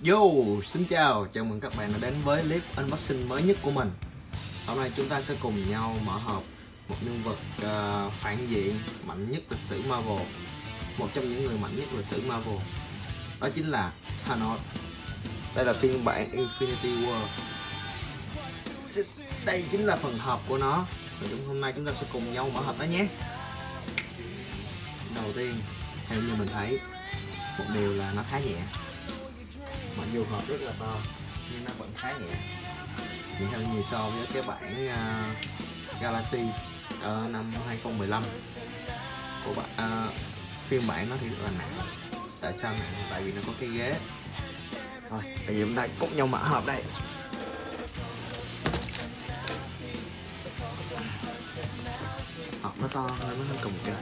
Yo, xin chào mừng các bạn đã đến với clip unboxing mới nhất của mình. Hôm nay chúng ta sẽ cùng nhau mở hộp một nhân vật phản diện mạnh nhất lịch sử Marvel. Một trong những người mạnh nhất lịch sử Marvel. Đó chính là Thanos. Đây là phiên bản Infinity War. Đây chính là phần hộp của nó. Và hôm nay chúng ta sẽ cùng nhau mở hộp đó nhé. Đầu tiên, theo như mình thấy, một điều là nó khá nhẹ. Mặc dù hộp rất là to nhưng nó vẫn khá nhẹ, nhẹ hơn nhiều so với cái bản Galaxy ở năm 2015 của phiên bản nó thì rất là nặng. Tại sao nặng? Tại vì nó có cái ghế. Thôi bây giờ chúng ta cùng nhau mở hộp đây. Hộp nó to nên nó hơi cồng kềnh.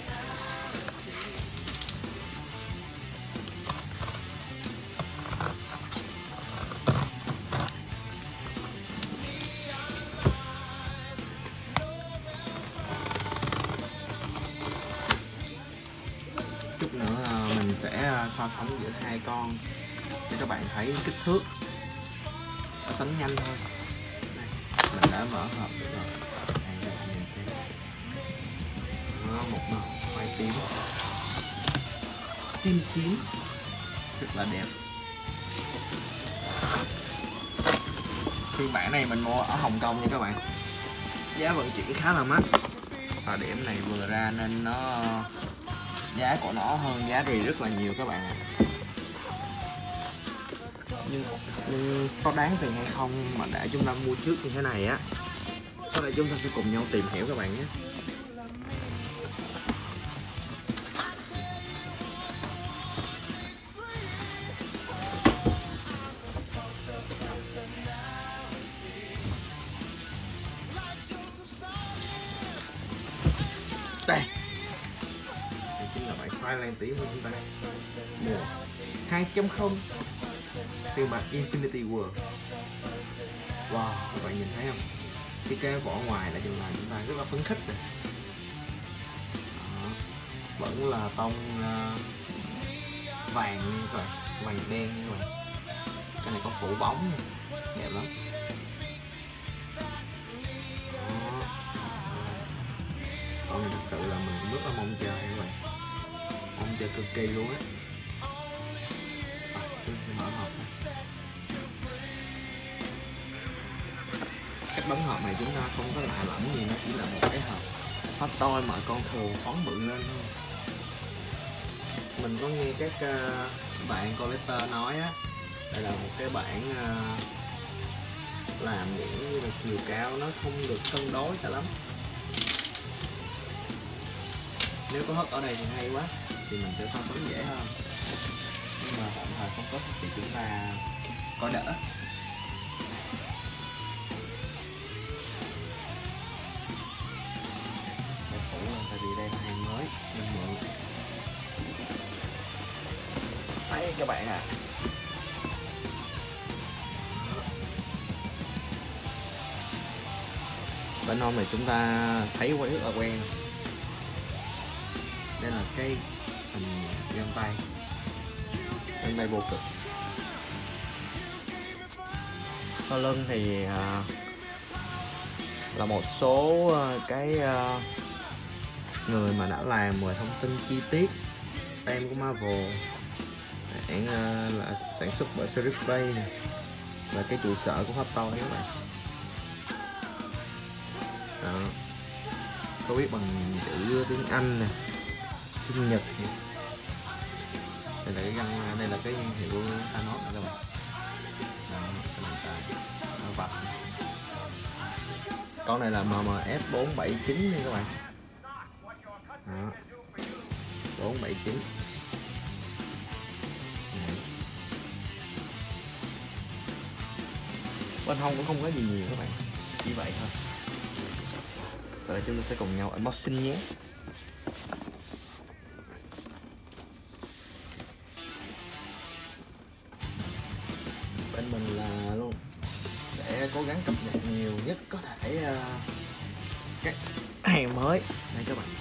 Chút nữa mình sẽ so sánh giữa hai con để các bạn thấy kích thước, so sánh nhanh thôi. Đây, mình đã mở hộp được rồi. Đây các bạn nhìn xem. Đó, một màu khoai tím tím rất là đẹp. Phiên bản này mình mua ở Hồng Kông nha các bạn. Giá vận chuyển khá là mắc. Và điểm này vừa ra nên nó giá của nó hơn giá rì rất là nhiều các bạn ạ. Nhưng có đáng tiền hay không mà để chúng ta mua trước như thế này á? Sau đây chúng ta sẽ cùng nhau tìm hiểu các bạn nhé. Đây chính là bản file lan tím của chúng ta, mùa 2.0 phiên bản Infinity War. Wow, các bạn nhìn thấy không? Cái vỏ ngoài là chúng ta rất là phấn khích này. Đó, vẫn là tông vàng như các bạn, vàng đen như các bạn. Cái này có phủ bóng nha, đẹp lắm. Con này thật sự là mình cũng rất là mong chờ các bạn, mong chờ cực kỳ luôn á. Tôi sẽ mở hộp này. Cách bấm hộp này chúng ta không có lạ lẫm gì, nó chỉ là một cái hộp hot toy mà con thường phóng bự lên thôi. Mình có nghe các bạn collector nói á, đây là một cái bản làm những như là chiều cao nó không được cân đối cho lắm. Nếu có hất ở đây thì hay quá, thì mình sẽ so sánh dễ hơn. Nhưng mà tạm thời không có thì chúng ta có đỡ. Để phủ lên, tại vì đây là hàng mới mình mượn. Đấy các bạn à. Bên hông này chúng ta thấy quá rất là quen. Đây là cái hình găng tay vô cực. Sau lưng thì là một số cái người mà đã làm về thông tin chi tiết tem của Marvel, hãng là sản xuất bởi Series Play này, và cái trụ sở của Hot Toy các bạn. Đó, có viết bằng chữ tiếng Anh nè, tiếng Nhật nè. Đây là cái găng, đây là cái hiệu của Thanos nè các bạn. Đó, nó vạch. Con này là MMF479 nha các bạn. Đó, 479. Bên hông cũng không có gì nhiều các bạn, chỉ vậy thôi. Sau đây chúng ta sẽ cùng nhau unboxing nhé. Bên mình là luôn sẽ cố gắng cập nhật nhiều nhất có thể các hàng mới. Đây các bạn,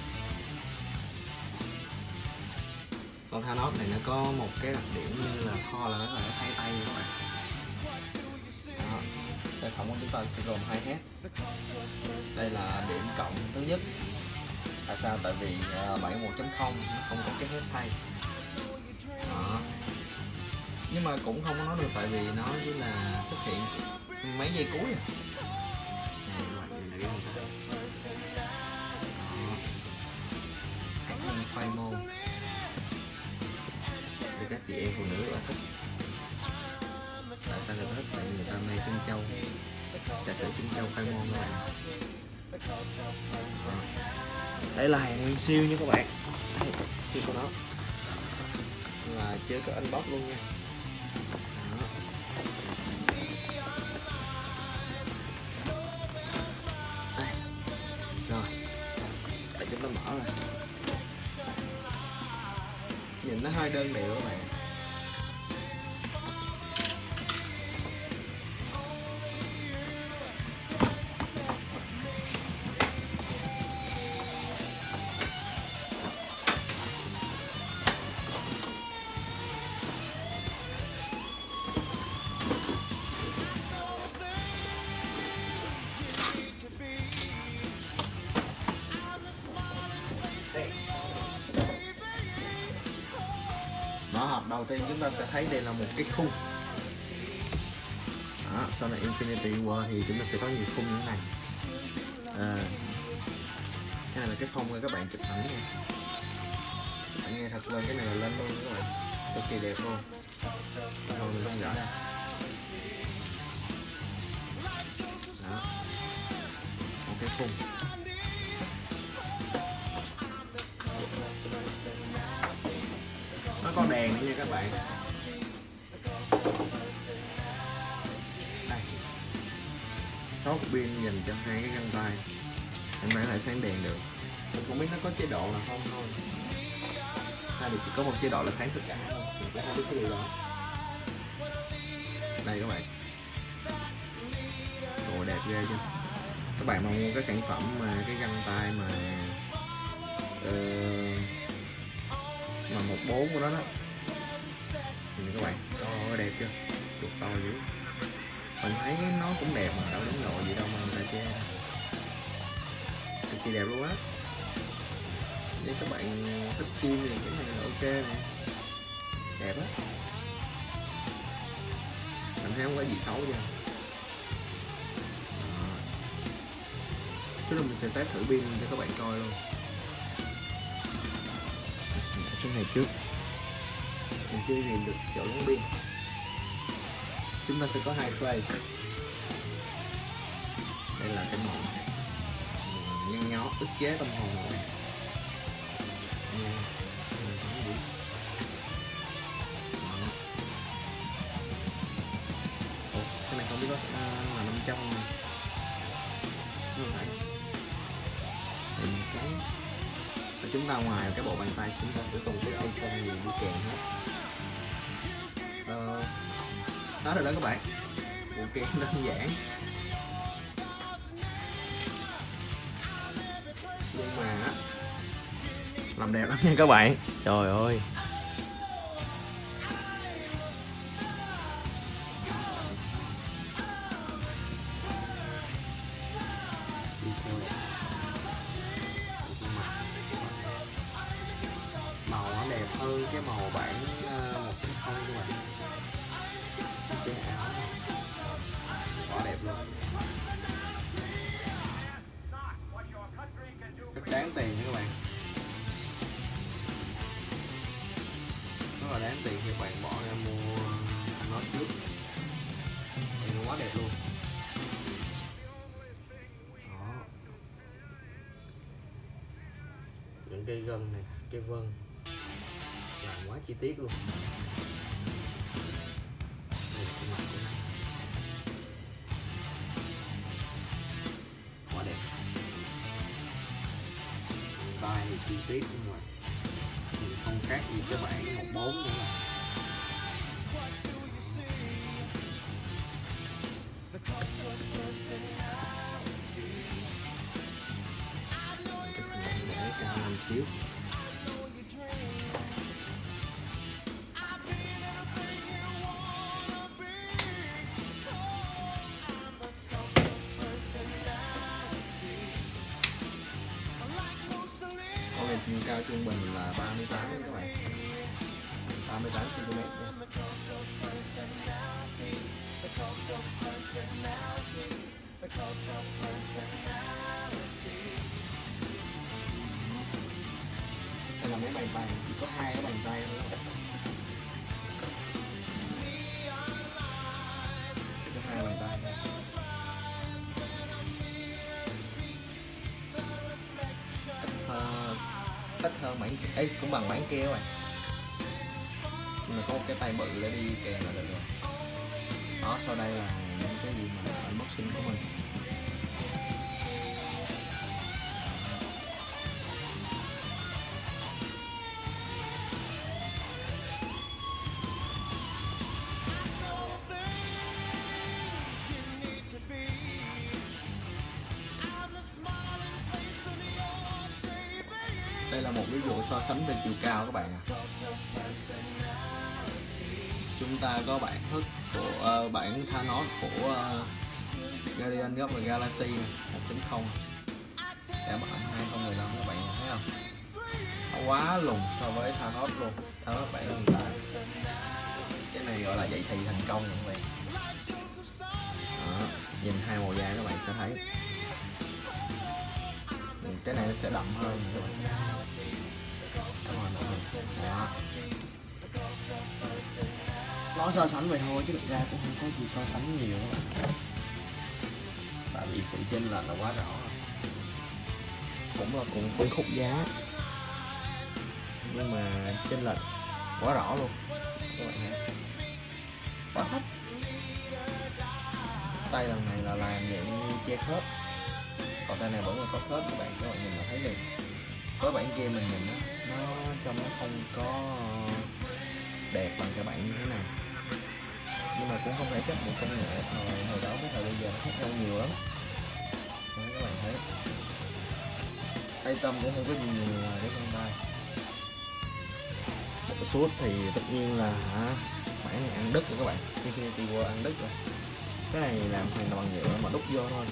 con Thanos này nó có một cái đặc điểm như là Thor là nó có thể thay tay tay các bạn. Đó. Sản phẩm của chúng ta sẽ gồm 2 head. Đây là điểm cộng thứ nhất. Tại sao? Tại vì bản 1.0 nó không có cái head thay. Đó. Nhưng mà cũng không có nói được, tại vì nó chỉ là xuất hiện mấy giây cuối à. Này các bạn nhìn thấy không? Hạt nhân khoai môn thì các chị em phụ nữ rất là thích. Tại sao người ta thích? Tại vì người ta mê trân châu, trà sữa trân châu khoai môn các bạn. Đây là hàng nguyên siêu nha các bạn. Đây, siêu của nó là chưa có unbox luôn nha. Đây. Rồi, để chúng ta mở ra. Nhìn nó hơi đơn điệu các bạn. Mở hộp đầu tiên chúng ta sẽ thấy đây là một cái khung. Đó, sau này Infinity War thì chúng ta sẽ có nhiều khung như thế này. Cái này là cái phông các bạn chụp ảnh nha. Chụp ảnh nghe thật lên, cái này là lên luôn các bạn, cực kỳ đẹp luôn. Rồi mình không rõ đây. Đó, một cái khung. Nó có đèn nữa nha các bạn. Đây, 6 cục pin dành cho 2 cái găng tay. Em mang lại sáng đèn được. Mình không biết nó có chế độ nào không thôi. Hay thì chỉ có một chế độ là sáng tất cả thôi. Mình cũng không biết cái điều đó. Đây các bạn. Ồ, đẹp ghê chưa. Các bạn mà mua cái sản phẩm mà cái găng tay mà 14 của nó đó, nhìn các bạn, đẹp chưa, chuột to dữ. Mình thấy nó cũng đẹp mà, đâu đến lộ gì đâu mà người ta che, cực kỳ đẹp luôn á. Nếu các bạn thích chim thì cái này là ok nè, đẹp á. Mình thấy không có gì xấu chưa. Chứ là mình sẽ test thử pin cho các bạn coi luôn. Cái này trước mình chưa tìm được chỗ gắn pin. Chúng ta sẽ có 2 phase. Đây là cái màu nhăn nhó ức chế tâm hồn này. Cái này không biết có là 500 không? Đúng rồi. Và chúng ta ngoài cái bộ bàn tay chúng ta sẽ còn cái icon gì đi kèm hết. Đó rồi đó các bạn, bộ kèm đơn giản nhưng mà làm đẹp lắm nha các bạn. Trời ơi, màu nó đẹp hơn cái màu bản 1.0 các bạn. Cái áo quá đẹp luôn, rất đáng tiền nha các bạn, rất là đáng tiền khi các bạn bỏ ra mua nó trước. Đây nó quá đẹp luôn. Đó, những cây gân này, cây vân làm quá chi tiết luôn. Đây là cái mặt của nó, quá đẹp. Tay thì chi tiết luôn rồi, thì không khác gì các bạn 14 nữa. Để cao lên xíu. cao trung bình là 38 các bạn, 38 cm nha. Đây là mấy bàn tay, chỉ có 2 cái bàn tay thôi. Chỉ có 2 bàn tay. Ít hơn bản ấy, cũng bằng bản kia các bạn, nhưng mà có một cái tay bự để đi kèm là được rồi. Đó, sau đây là những cái gì mà unboxing của mình. Đây là một ví dụ so sánh về chiều cao các bạn ạ. Chúng ta có bản thức của bản Thanos của Guardians of the Galaxy 1.0 đã bản 2015 các bạn thấy không? Nó quá lùn so với Thanos luôn. Thanos bản hiện tại. Cái này gọi là dậy thì thành công các bạn. Đó, nhìn hai màu da các bạn sẽ thấy. Cái này nó sẽ đậm hơn các bạn. Đó. Nó so sánh vậy thôi chứ thực ra cũng không có gì so sánh nhiều các bạn. Tại vì sự chênh lệch là quá rõ. Cũng là cùng phân khúc giá, nhưng mà chênh lệch quá rõ luôn các bạn thấy. Quá thấp. Tay lần này là làm dạng che khớp, còn tay này vẫn là có khớp các bạn nhìn là thấy liền. Với bản kia mình nhìn nó trong nó không có đẹp bằng cái bản như thế này, nhưng mà cũng không thể chấp một công nghệ hồi đó với thời bây giờ nó khác nhau nhiều lắm. Đấy, các bạn thấy tay tâm cũng không có gì nhiều ngoài cái con tay. Bộ suốt thì tất nhiên là bản này ăn đứt rồi các bạn, Infinity War ăn đứt rồi. Cái này làm hoàn toàn bằng nhựa mà đúc vô thôi,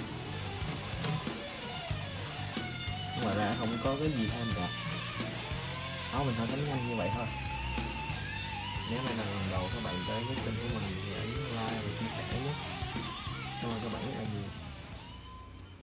ngoài ra không có cái gì thêm cả. Đó, mình so sánh nhanh như vậy thôi. Nếu đây là lần đầu các bạn tới với kênh của mình thì hãy like và chia sẻ nhé. Cảm ơn các bạn rất là nhiều.